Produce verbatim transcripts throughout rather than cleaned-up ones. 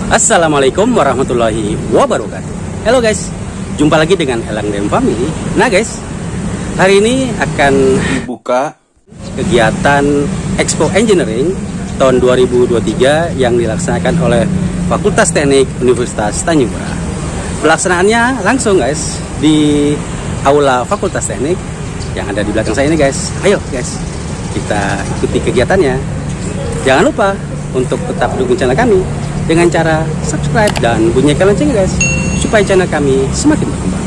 Assalamualaikum warahmatullahi wabarakatuh. Halo guys, jumpa lagi dengan Elang Dem Family. Nah guys, hari ini akan dibuka kegiatan Expo Engineering tahun dua ribu dua puluh tiga yang dilaksanakan oleh Fakultas Teknik Universitas Tanjung Pura. Pelaksanaannya langsung guys di Aula Fakultas Teknik yang ada di belakang saya ini guys. Ayo guys, kita ikuti kegiatannya. Jangan lupa untuk tetap dukung channel kami dengan cara subscribe dan bunyikan loncengnya guys, supaya channel kami semakin berkembang.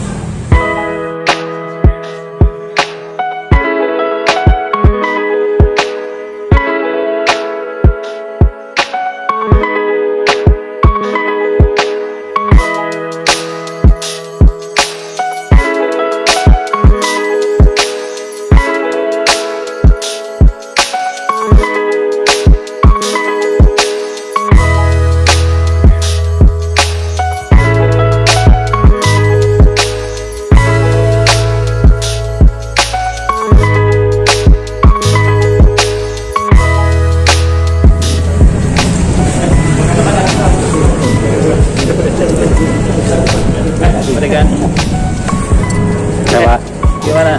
Coba gimana?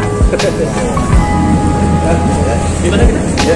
Gimana kita? Ya,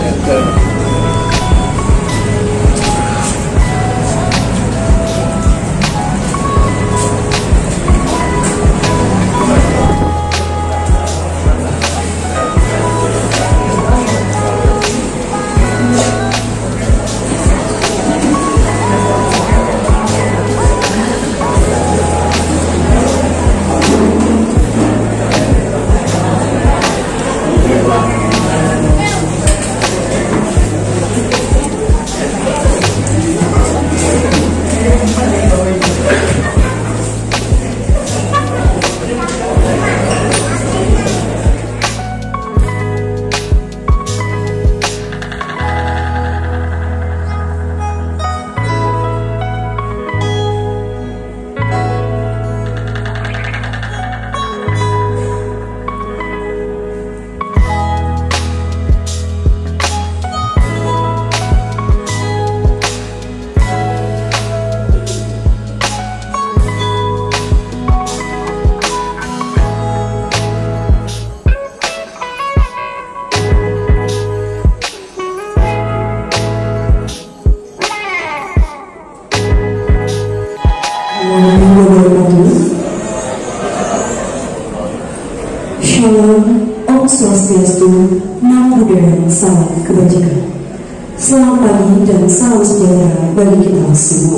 Shalom, Om Swastiastu, Namo Buddhaya, salam kebajikan. Selamat pagi dan salam sejahtera bagi kita semua.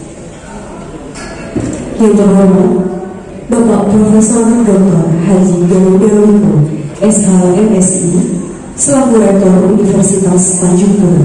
Yang terhormat, Bapak Profesor Doktor Haji Garuda Limpo, S H M Si, selaku Rektor Universitas Tanjung Pura.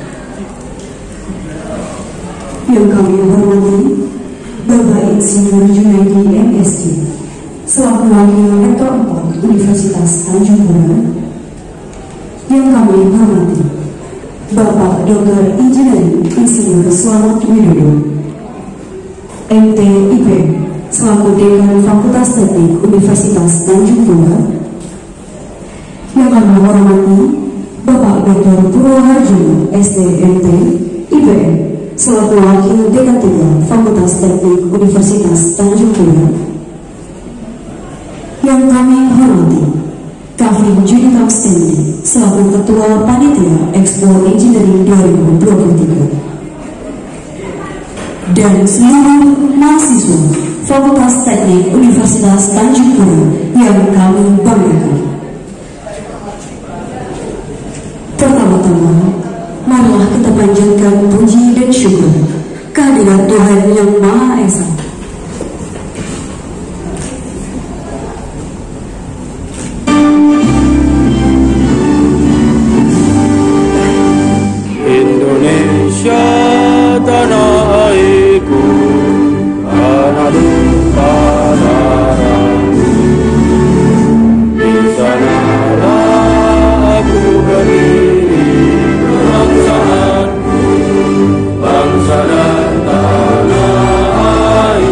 Yang kami hormati, Bapak Insinyur Junaidi M Si, selaku Wakil Rektor empat Universitas Tanjung Pura. Yang kami hormati, Bapak Doktor Insinyur Insinyur Slamet Widodo, M T I P, selaku Dekan Fakultas Teknik Universitas Tanjung Pura. Yang kami hormati, Bapak Doktor Purwoharjono, S D M T I P M, selaku Wakil Dekan tiga Fakultas Teknik Universitas Tanjung Pura. Yang kami hormati, Kavin Judika Stendi, selaku Ketua Panitia Expo Engineering dua ribu dua puluh tiga. Dan seluruh mahasiswa Fakultas Teknik Universitas Tanjung Pura yang kami banggakan. Pertama-tama, marilah kita panjatkan puji dan syukur kehadirat Tuhan Yang Maha Esa. Indonesia tanah airku, tanah tumpah darahku. Di sanalah aku berdiri, bangsaanku, bangsa dan tanah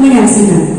menyaksikan.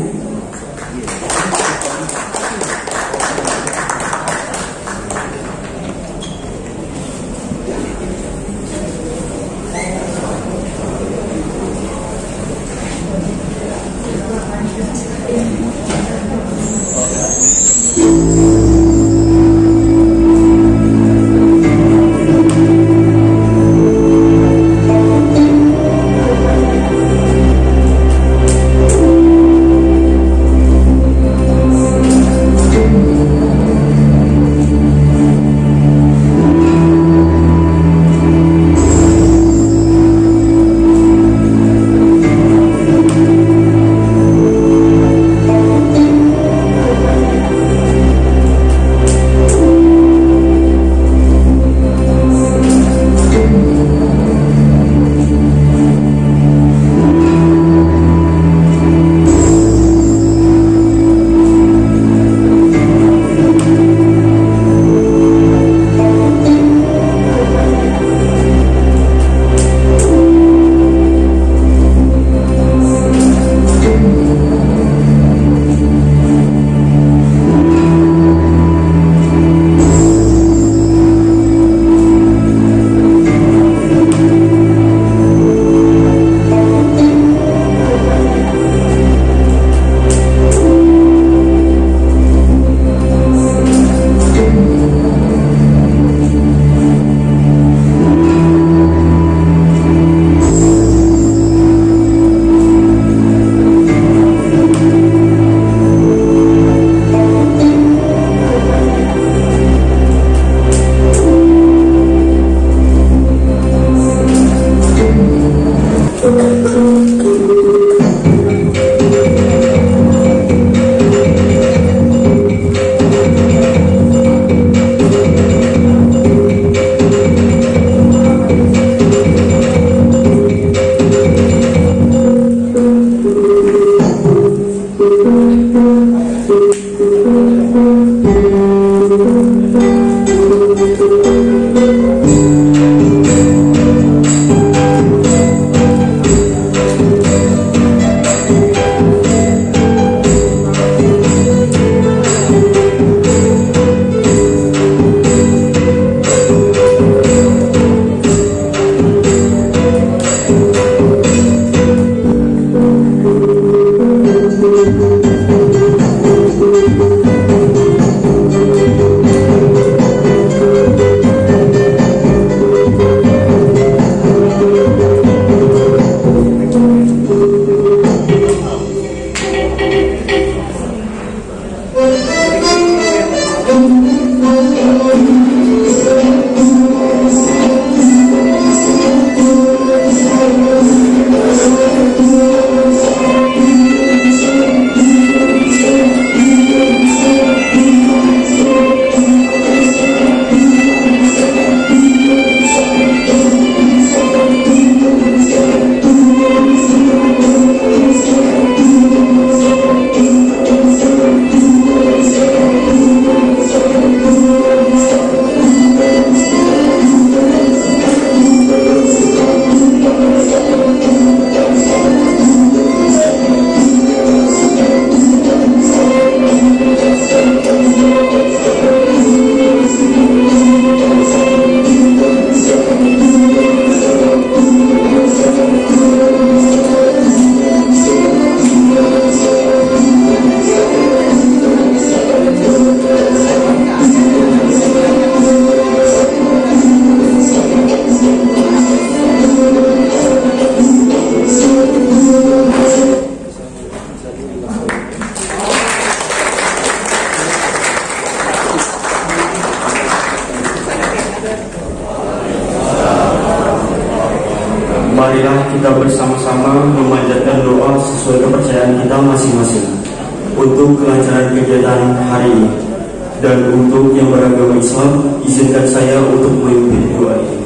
marilah kita bersama-sama memanjatkan doa sesuai kepercayaan kita masing-masing untuk kelancaran kegiatan hari ini. Dan untuk yang beragama Islam, izinkan saya untuk memimpin doa ini.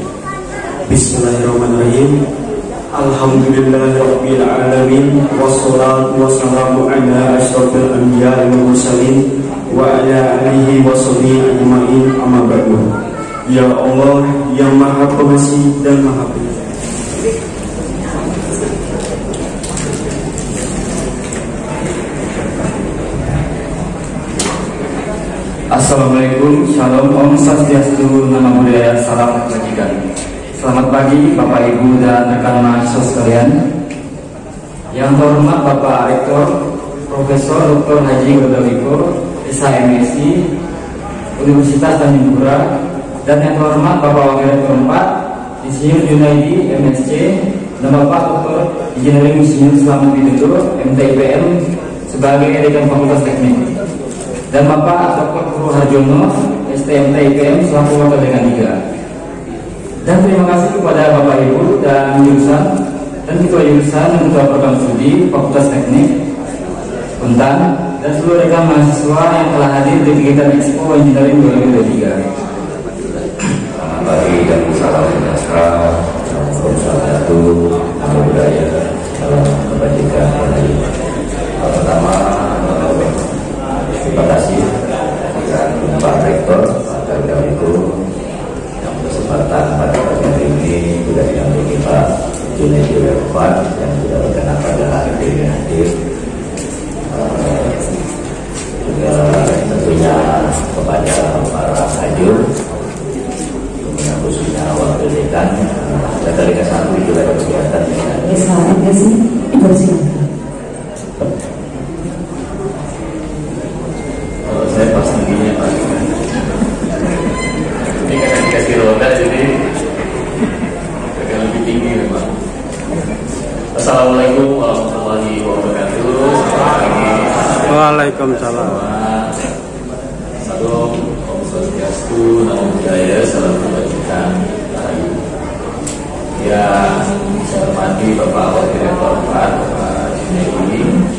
Bismillahirrahmanirrahim. Alhamdulillahirabbil alamin, wassalatu wassalamu ala asyrofil anbiya'i wal mursalin wa ala alihi washabihi ajmain, amma ba'du. Ya Allah yang Maha Pengasih dan Maha Penyayang, Assalamualaikum, Shalom, Om Swastiastu, Namo Buddhaya, Salam Kebajikan. Selamat pagi Bapak Ibu dan rekan mahasiswa sekalian. Yang terhormat Bapak Rektor Profesor Doktor Haji Godawiko, S H M S I Universitas Tanjung Pura, dan yang terhormat Bapak Wakil Rektor empat Insinyur Junaidi M S C, dan Bapak Doktor Engineering Insinyur Selamat Widodo M T I P M sebagai Dekan Fakultas Teknik, dan Bapak Doktor Purwo Harjono S T M T I P M selaku Wakil Dekan tiga. Dan terima kasih kepada Bapak Ibu dan jurusan dan ketua jurusan dan ketua program studi Fakultas Teknik Untan dan seluruh rekan mahasiswa yang telah hadir di kegiatan Expo Engineering dua ribu dua puluh tiga. Selamat pagi dan salam sejahtera. Wassalamualaikum warahmatullahi wabarakatuh. Salam kebajikan. Pertama, terima kasih kepada Pak Rektor Pak Godawiko yang kesempatan pada pagi hari ini sudah didampingi Pak Junaidi Refat yang sudah berkenan pada hari ini hadir. Juga tentunya kepada para hadir, khususnya wakil dekan dan dari K satu juga ada kegiatan S H M S I dipersilakan. Kalau saya pas tingginya Pak, ini karena dikasih roda jadi agak lebih tinggi Pak. Assalamualaikum warahmatullahi wabarakatuh. Waalaikumsalam. Salam, Om Swastiastu, Namo Buddhaya, Salam Kebajikan. Ya, saya hormati Bapak Wakil Rektor empat, Bapak Junaidi.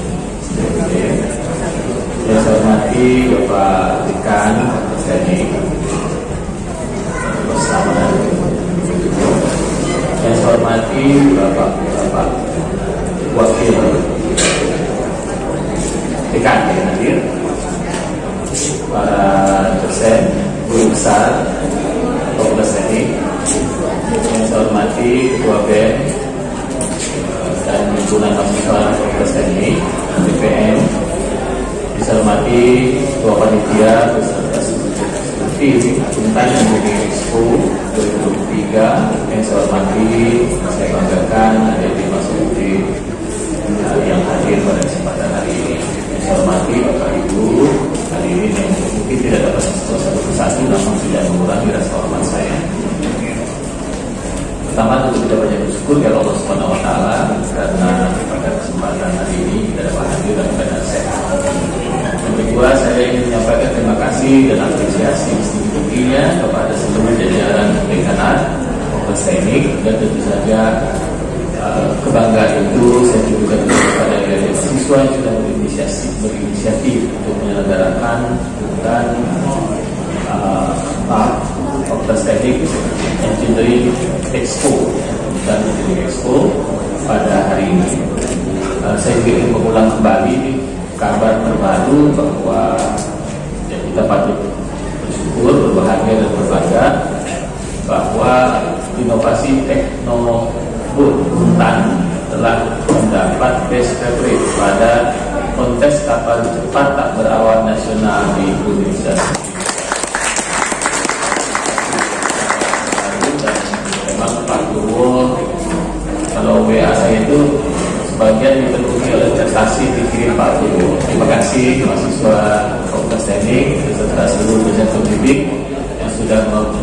Yang saya hormati Bapak Dekan Fakultas Teknik bersama. Yang saya hormati Bapak Bapak Wakil Dekan yang hadir, para dosen, guru besar Fakultas Teknik. Yang saya hormati Ketua B E M dan himpunan mahasiswa Fakultas Teknik B P M. Saya hormati Ketua Panitia beserta studi Untan Engineering Expo dua ribu dua puluh tiga. Yang saya hormati, saya banggakan ada di Mas Budi yang hadir pada kesempatan hari ini. Yang saya hormati Bapak Ibu hadirin yang mungkin tidak dapat satu persatu namun tidak mengurangi rasa hormat saya. Pertama, tentu kita banyak bersyukur kepada Allah Subhanahu Wa Taala karena pada kesempatan hari ini kita dapat hadir dan keadaan sehat. Yang kedua, saya ingin menyampaikan terima kasih dan apresiasi tingginya kepada seluruh jajaran dekanat Fakultas Teknik, dan tentu saja uh, kebanggaan itu saya tunjukkan kepada adik-adik siswa yang sudah berinisiatif, berinisiatif untuk menyelenggarakan dan uh, Fakultas Teknik Engineering Expo dan Engineering Expo pada hari ini. Uh, saya ingin mengulang kembali kabar terbaru bahwa ya, kita patut bersyukur, berbahagia dan berbangga bahwa inovasi teknologi Untan telah mendapat best favorite pada kontes kapal cepat tak berawak nasional di Indonesia. Dan memang Pak Purwo, kalau W A saya itu sebagian dipenuhi oleh prestasi dikirim Pak Purwo. Terima kasih mahasiswa Fakultas Teknik beserta seluruh dosen pendidik yang sudah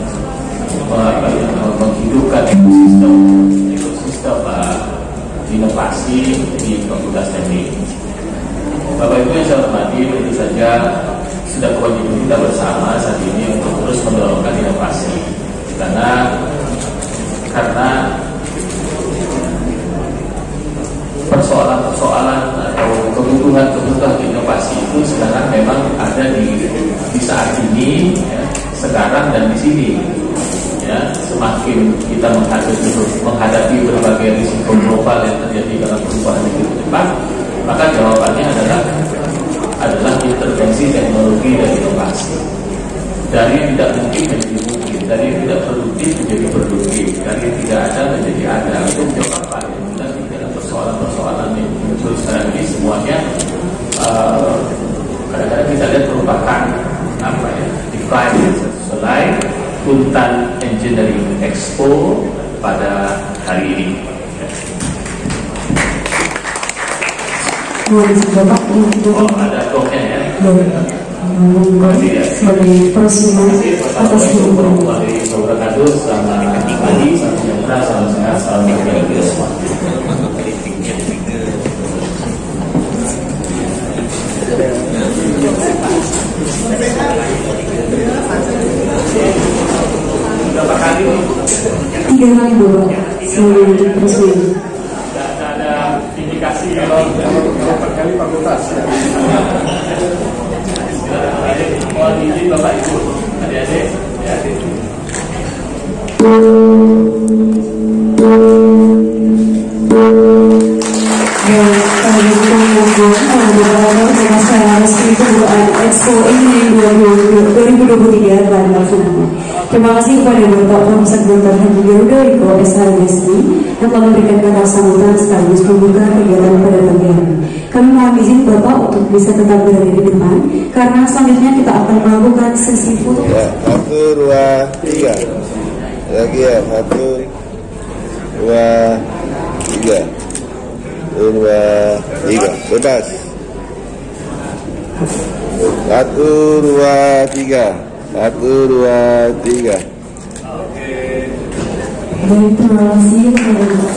menghidupkan ekosistem ekosistem uh, inovasi di Fakultas Teknik. Bapak Ibu yang saya hormati, tentu saja sudah kewajiban kita bersama saat ini untuk terus mendorongkan inovasi, karena karena persoalan-persoalan atau kebutuhan-kebutuhan inovasi itu sekarang memang ada di di saat ini, ya, sekarang dan di sini. Ya, semakin kita menghadapi, menghadapi berbagai risiko global yang terjadi dalam perubahan yang cepat, maka jawabannya adalah adalah intervensi teknologi dan inovasi. Dari tidak mungkin menjadi mungkin, dari tidak produktif menjadi produktif, dari tidak ada menjadi ada. Itu jawaban yang mudah di dalam persoalan-persoalan yang muncul sekarang ini semuanya uh, kadang-kadang kita lihat merupakan apa ya? Hutan Engineering Expo pada hari ini. Oh, ada koknya ya. Sebagai persiapan atas Assalamualaikum warahmatullahi wabarakatuh. Selamat pagi, salam sejahtera, salam sehat, salam bagi kita semua. Berapa kali? Tiga kali Bapak sebelum persiapan. Tidak ada indikasi kalau berapa kali fakultas. Mohon izin Bapak Ibu, adik-adik, adik-adik. Expo ini dua ribu dua puluh tiga telah dilaksanakan. Terima kasih kepada Bapak Profesor Doktor Haji Yodoiko S H M S I yang telah memberikan kata sambutan sekaligus membuka kegiatan pada pagi hari. Kami mohon izin Bapak untuk bisa tetap berada di depan karena selanjutnya kita akan melakukan sesi foto. Ya, satu, dua, tiga. Lagi ya, satu, dua, tiga. Satu, dua, tiga. Bebas. Satu, dua, tiga. Satu, dua, tiga. Baik, terima kasih kepada Bapak.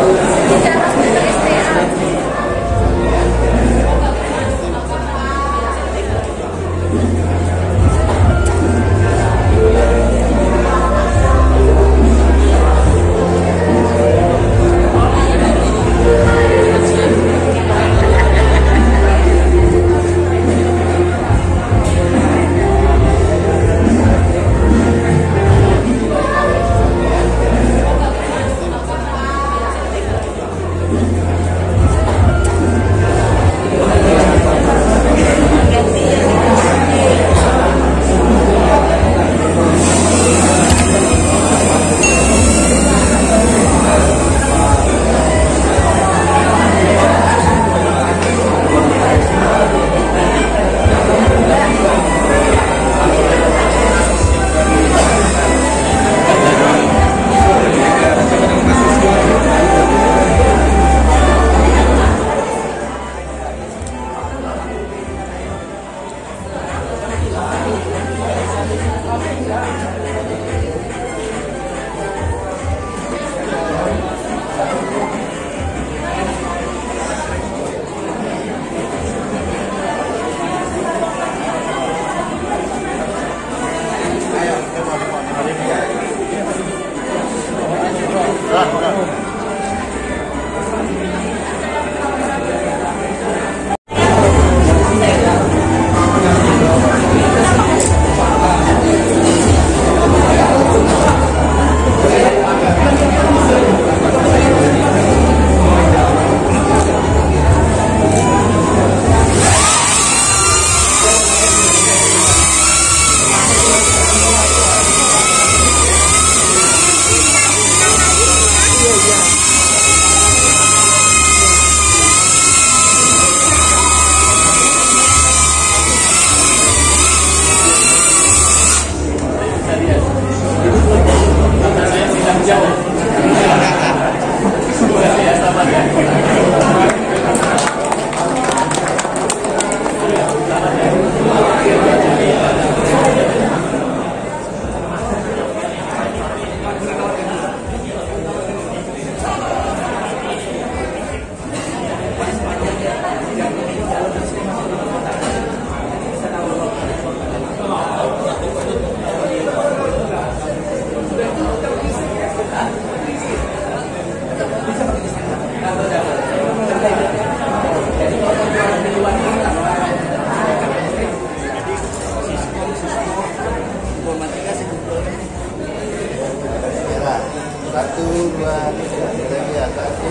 Satu, dua, tiga, satu.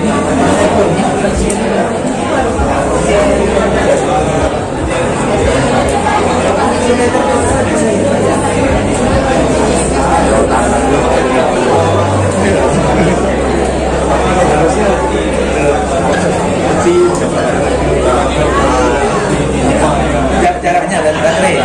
Jaraknya dan baterai.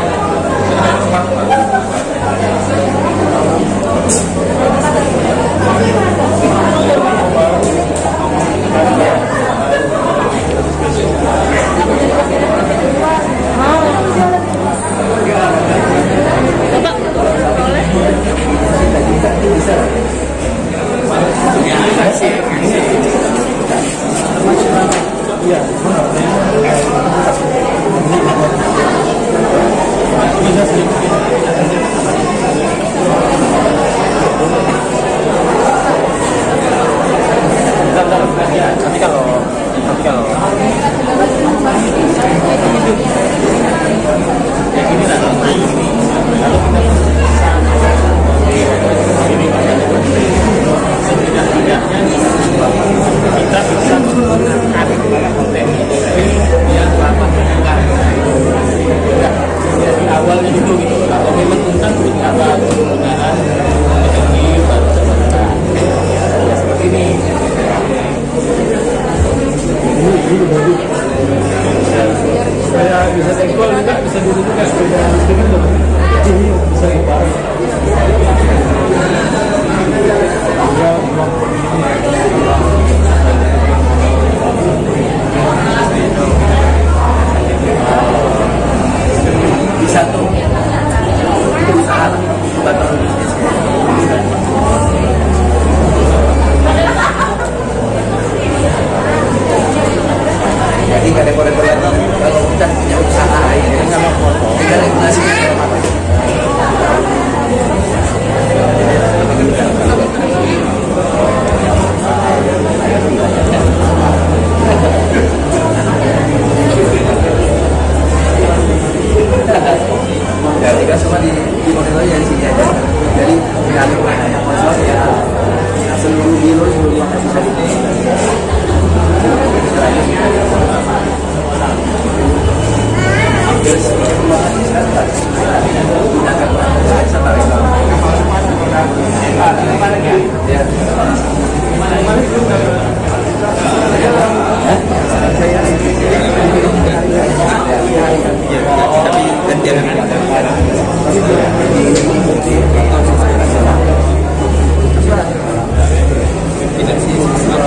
Nanti kalau nanti kalau kayak gini lah, naik ini lalu kita setidaknya kita bisa menggunakan konten yang ramah pendengar. Jadi awalnya dulu gitu, kalau memang tentang apa penggunaan teknologi baru terbatas seperti ini. Supaya bisa seksual juga, bisa dulu juga sepeda listrik itu bisa dipakai. Bisa tuh usaha buat bisnis. Tidak sih.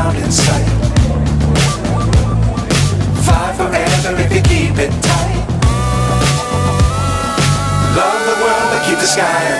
found in sight. Fly forever if you keep it tight. Love the world but keep the sky